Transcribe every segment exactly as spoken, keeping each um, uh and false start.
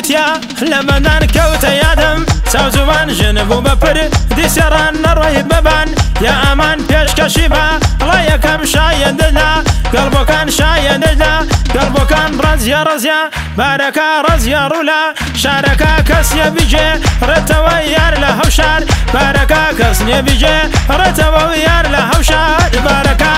گوتیا لە بەندان کەوتە یادم ساوزوان ژنبوو بەپر دیسێڕان نەڕۆی بەبان یا ئامان پێشکەشی بە ڕای یەکەم شایەندەدا گەڵبۆکان شایەندەدا گەڵبۆکان ڕەزیە ڕەزیە بارەکە ڕەزیە ڕوولا شارەکە کەس نییە بیجێ ڕێتەوە یار لە هەوشار بارەکە کەس نییە بیجێ ڕێتەوە یار لە هەوشار بارەکە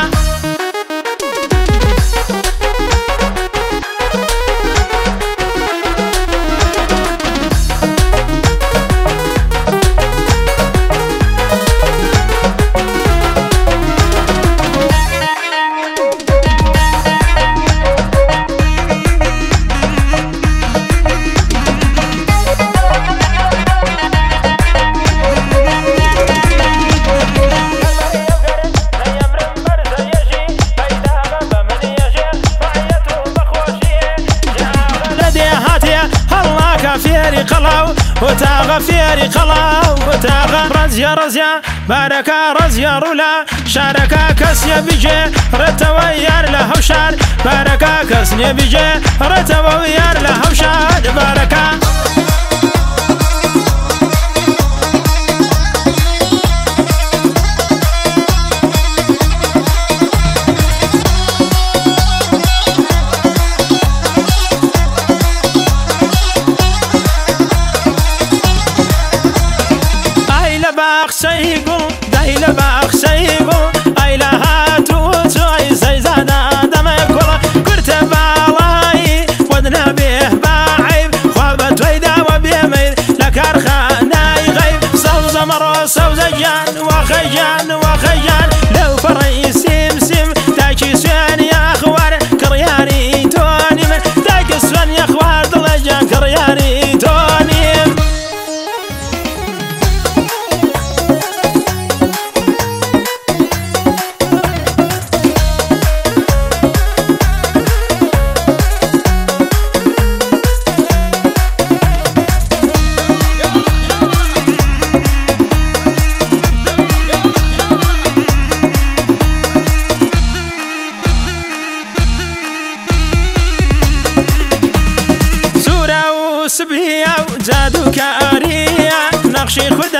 وتاغا فيري قلاو وتاغا رزيا رزيا باركا رزيا رولا شاركا كسيا بيجي رتوا يار لهوشار باركا كسني بيجي رتوا يار لهوشار باركا سيقو دايلا باخ سيقو ايلا هاتو توي سيزانا دم كولا كرت بالاي ودنا به باعيب خوابت ويدا وبيميل لكارخانا يغيب صوز مرو صوز جان وخجان وخجان لو فري سيم سيم تاكي سوان يا اخوار كرياني توني من تاكي سوان يا اخوار دلجان كرياني توني سبيا وزادو كاريا نقشي خد